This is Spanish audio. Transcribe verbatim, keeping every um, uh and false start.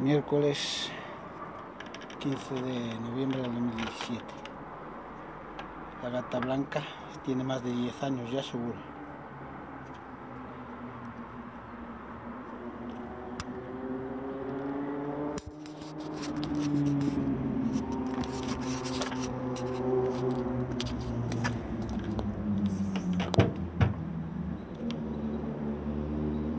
Miércoles quince de noviembre del dos mil diecisiete. La gata blanca tiene más de diez años ya seguro.